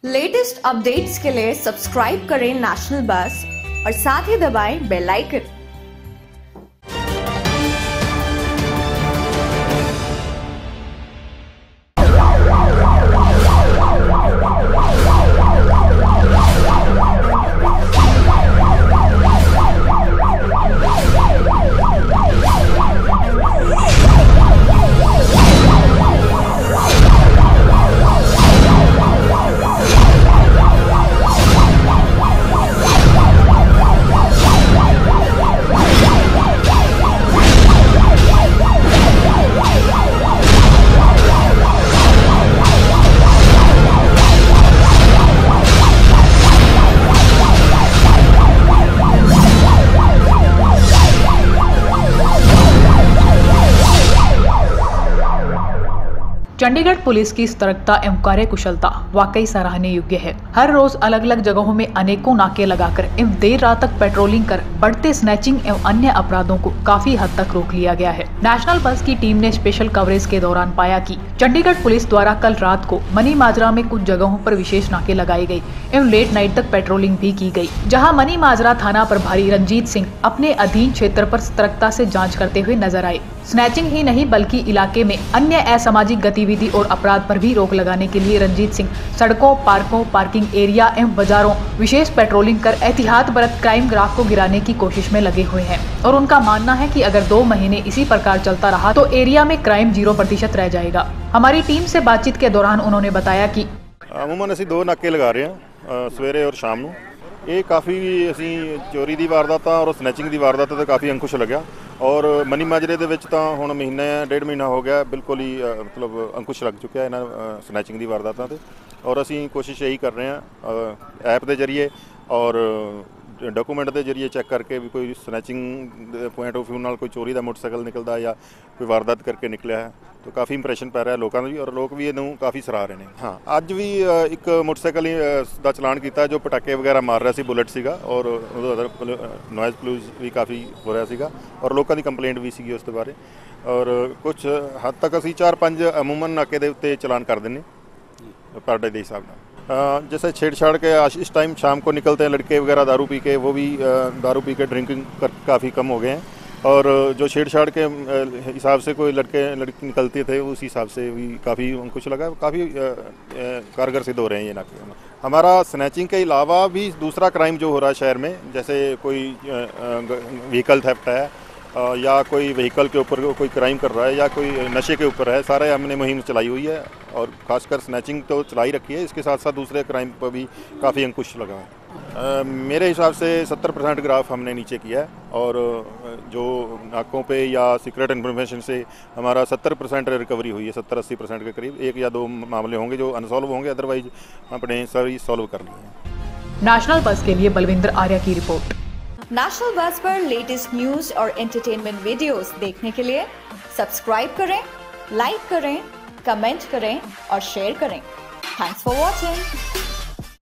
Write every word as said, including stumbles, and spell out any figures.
Latest updates के लिए subscribe करें नेशनल बस और साथ ही दबाएं बेल आइकन। चंडीगढ़ पुलिस की सतर्कता एवं कार्यकुशलता वाकई सराहनीय योग्य है। हर रोज अलग अलग जगहों में अनेकों नाके लगाकर एवं देर रात तक पेट्रोलिंग कर बढ़ते स्नैचिंग एवं अन्य अपराधों को काफी हद तक रोक लिया गया है। नेशनल बस की टीम ने स्पेशल कवरेज के दौरान पाया कि चंडीगढ़ पुलिस द्वारा कल रात को मनीमाजरा में कुछ जगहों पर विशेष नाके लगाई गई एवं लेट नाइट तक पेट्रोलिंग भी की गई, जहाँ मनीमाजरा थाना प्रभारी रंजीत सिंह अपने अधीन क्षेत्र पर सतर्कता से जाँच करते हुए नजर आए। स्नैचिंग ही नहीं बल्कि इलाके में अन्य असामाजिक गतिविधि और अपराध पर भी रोक लगाने के लिए रंजीत सिंह सड़कों, पार्कों, पार्किंग एरिया एवं बाजारों विशेष पेट्रोलिंग कर एहतियात बरत क्राइम ग्राफ को गिराने की कोशिश में लगे हुए हैं और उनका मानना है कि अगर दो महीने इसी प्रकार चलता रहा तो एरिया में क्राइम जीरो प्रतिशत रह जाएगा। हमारी टीम से बातचीत के दौरान उन्होंने बताया कि अमूमन असीं दो नाके लगा रहे हैं सवेरे और शाम ਨੂੰ। ਇਹ ਕਾਫੀ ਅਸੀਂ ਚੋਰੀ ਦੀ ਵਾਰਦਾਤਾਂ ਔਰ ਸਨੈਚਿੰਗ ਦੀ ਵਾਰਦਾਤਾਂ ਤੇ ਕਾਫੀ ਅੰਕੁਸ਼ ਲੱਗਿਆ ਔਰ ਮਨੀ ਮਾਜਰੇ ਦੇ ਵਿੱਚ ਤਾਂ ਹੁਣ ਮਹੀਨਾ ਡੇਢ ਮਹੀਨਾ ਹੋ ਗਿਆ ਬਿਲਕੁਲ ਹੀ ਮਤਲਬ ਅੰਕੁਸ਼ ਲੱਗ ਚੁੱਕਿਆ ਇਹਨਾਂ ਸਨੈਚਿੰਗ ਦੀ ਵਾਰਦਾਤਾਂ ਤੇ ਔਰ ਅਸੀਂ ਕੋਸ਼ਿਸ਼ ਇਹੀ ਕਰ ਰਹੇ ਹਾਂ ਐਪ ਦੇ ਜ਼ਰੀਏ ਔਰ ਡਾਕੂਮੈਂਟ ਦੇ ਜ਼ਰੀਏ ਚੈੱਕ ਕਰਕੇ ਵੀ ਕੋਈ ਸਨੈਚਿੰਗ ਦੇ ਪੁਆਇੰਟ ਆਫ ਵਿਊ ਨਾਲ ਕੋਈ ਚੋਰੀ ਦਾ ਮੋਟਰਸਾਈਕਲ ਨਿਕਲਦਾ ਜਾਂ ਕੋਈ ਵਾਰਦਾਤ ਕਰਕੇ ਨਿਕਲਿਆ ਹੈ तो काफ़ी इंप्रैशन पै रहा है लोगों भी और लोग भी इनू काफ़ी सराह रहे हैं। हाँ अज भी एक मोटरसाइकिल का चलान किया जो पटाके वगैरह मार रहा सी, बुलेट सीगा और नॉइज़ पॉल्यूशन भी काफ़ी हो रहा सीगा और लोगों की कंप्लेंट भी सी उस बारे और कुछ हद तक असी चार पाँच अमूमन नाके के उत्ते चलान कर दें पर डे के हिसाब से। जैसे छेड़छाड़ के इस टाइम शाम को निकलते हैं लड़के वगैरह दारू पी के, वो भी दारू पी के ड्रिंकिंग कर काफ़ी कम हो गए हैं और जो छेड़छाड़ के हिसाब से कोई लड़के लड़की निकलते थे उस हिसाब से भी काफ़ी कुछ लगा, काफ़ी कारगर सिद्ध हो रहे हैं ये नाके। हमारा स्नैचिंग के अलावा भी दूसरा क्राइम जो हो रहा है शहर में, जैसे कोई व्हीकल थेफ्ट है या कोई व्हीकल के ऊपर कोई क्राइम कर रहा है या कोई नशे के ऊपर है, सारे हमने मुहिम चलाई हुई है और ख़ासकर स्नैचिंग तो चलाई रखी है। इसके साथ साथ दूसरे क्राइम पर भी काफ़ी अंकुश लगा है। Uh, मेरे हिसाब से सत्तर परसेंट ग्राफ हमने नीचे किया है और जो नाकों पे या सीक्रेट इन्फॉर्मेशन से हमारा सत्तर परसेंट रिकवरी हुई है, सत्तर अस्सी परसेंट के करीब। एक या दो मामले होंगे जो अनसॉल्व होंगे, अदरवाइज अपने सभी सॉल्व कर लिए हैं। नेशनल बस के लिए बलविंदर आर्या की रिपोर्ट। नेशनल बस पर लेटेस्ट न्यूज और एंटरटेनमेंट वीडियोस देखने के लिए सब्सक्राइब करें, लाइक करें, कमेंट करें और शेयर करें। Thanks for watching.